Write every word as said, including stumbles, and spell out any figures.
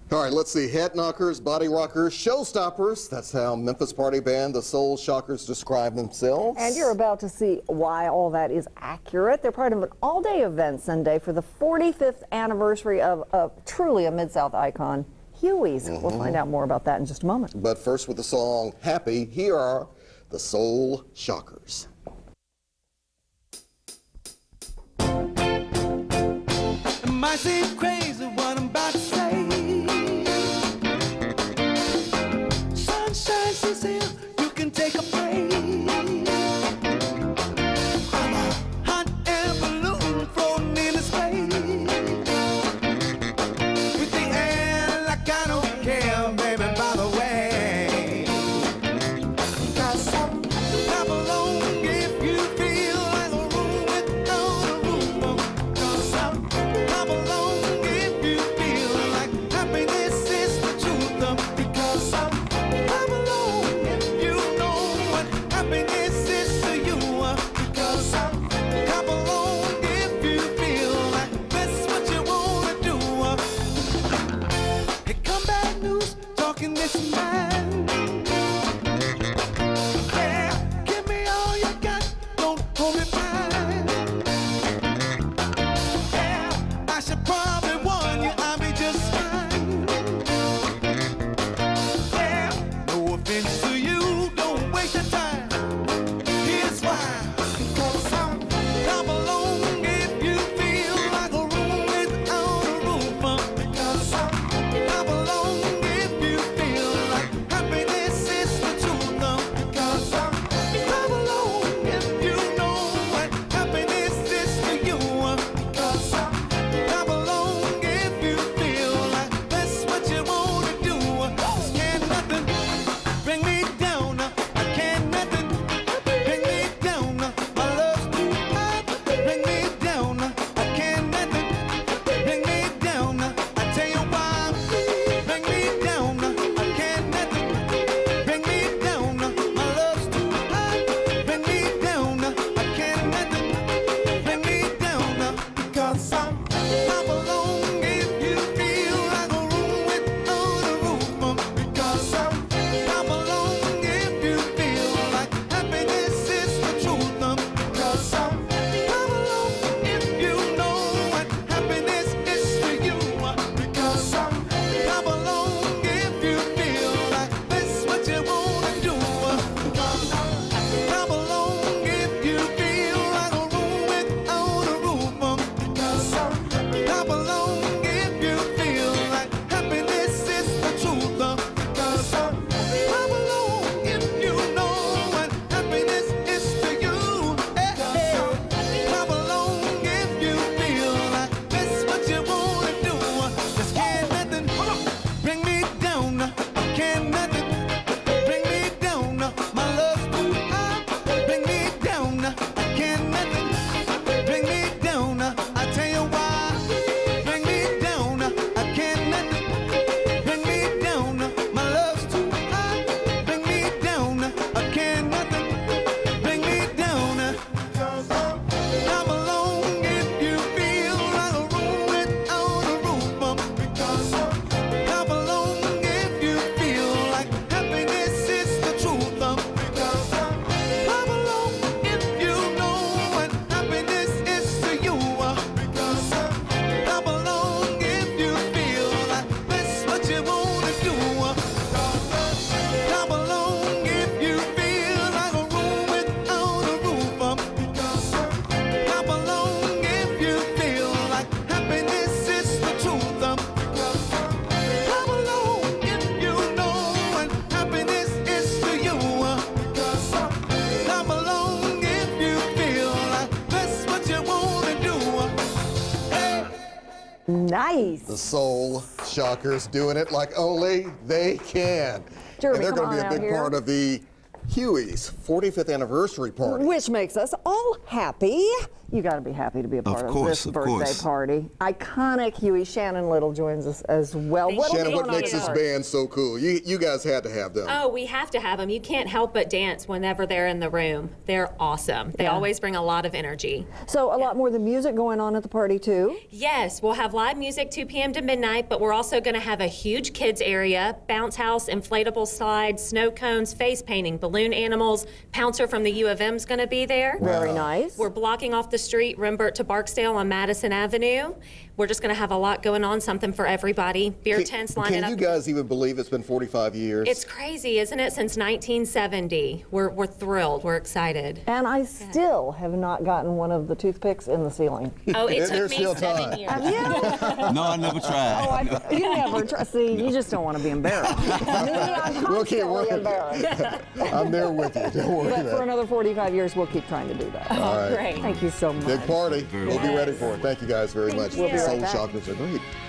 All right, let's see. Head knockers, body rockers, showstoppers. That's how Memphis party band the Soul Shockers describe themselves. And you're about to see why all that is accurate. They're part of an all-day event Sunday for the forty-fifth anniversary of uh, truly a Mid-South icon, Huey's. Mm-hmm. We'll find out more about that in just a moment. But first, with the song Happy, here are the Soul Shockers. It might seem crazy what I'm about to say. Sunshine is here, you can take a break. I'm a hot air balloon floating in space. With the air like I don't care, baby, by the way. Cause I'm clap along if you feel like a room without a roof. Cause I'm clap along if you feel like happiness is the truth. Because I'm clap along if you know what happiness is to you. Because I'm clap along if you feel like that's what you wanna do. Here come bad news, talking this man. Yeah, give me all you got, don't hold me back. Yeah, I should probably warn you, I'll be just fine. Yeah, no offense to you, don't waste your time. Here's why. Because I'm clap along if you feel like a room without a roof. Because I'm clap along if you feel like happiness is the truth. Because I'm clap along if you know what happiness is to you. Because I'm clap along if you feel like that's what you wanna do. 'Cause can't nothing bring me down. I can't nothing bring me down. My love's too hot, bring me down. I can't nothing bring me down. I tell you why, bring me down. I can't nothing bring me down. My love's too hot, bring me down. I can't nothing bring me down. Because I'm clap along if you feel like a room without a roof. Because I'm clap along if you feel like happiness is the truth. Because I'm clap along if you know what happiness is to you. Because I'm clap along if you feel like that's what you wanna do. Because I'm clap along if you feel like a room without a roof. Because I'm clap along if you feel like happiness is the truth. Because I'm clap along if you know what happiness is to you. Because I'm clap along if you feel like that's what you wanna do. Just can't nothing bring me down. Can't nothing bring me down. My love's too hot, bring me down. I can't nothing bring me down. I tell you why, bring me down. I can't nothing bring me down. My love's too hot, bring me down. I can't nothing bring me down. Because I'm clap along if you feel like a room without a roof. Because I'm clap along if you feel like happiness is the truth. Because I'm clap along if you know what happiness is to you. Because I'm clap along if you feel like that's what you wanna do. Clap along if you feel like a room without a roof. Because I'm clap along if you feel like happiness is the truth. Because I'm clap along if you know what happiness is to you. Because I'm clap along if you feel like that's what you wanna do. Hey. Nice. The Soul Shockers doing it like only they can. Jeremy, and they're come going to on be a out big here. part of the Huey's forty-fifth anniversary party. Which makes us all happy. You got to be happy to be a part of, course, this of birthday course. party. Iconic Huey. Shannon Little joins us as well. Thank What'll you. be Shannon, what going on makes at this the party? band so cool? You, you guys had to have them. Oh, we have to have them. You can't help but dance whenever they're in the room. They're awesome. They Yeah. always bring a lot of energy. So a lot more than music going on at the party too. Yes, we'll have live music two p m to midnight, but we're also going to have a huge kids area, bounce house, inflatable slides, snow cones, face painting, balloon animals. Pouncer from the U of M is going to be there. Very nice. We're blocking off the street, Rembert to Barksdale on Madison Avenue. We're just going to have a lot going on, something for everybody. Beer Can, tents lining can up. you guys even believe it's been forty-five years? It's crazy, isn't it? Since nineteen seventy. We're, we're thrilled. We're excited. And I still have not gotten one of the toothpicks in the ceiling. Oh, it There's took me still seven time. years. No, I never tried. Oh, I, you never try. See, you just don't want to be embarrassed. Me, I'm We'll keep constantly working. embarrassed. I'm there with you. Don't worry But about for it. another forty-five years, we'll keep trying to do that. All right. Great. Thank you so much. Big party. Very We'll be well. ready for it. Thank you guys very much. you. We'll be Soul right back. Shockers are great.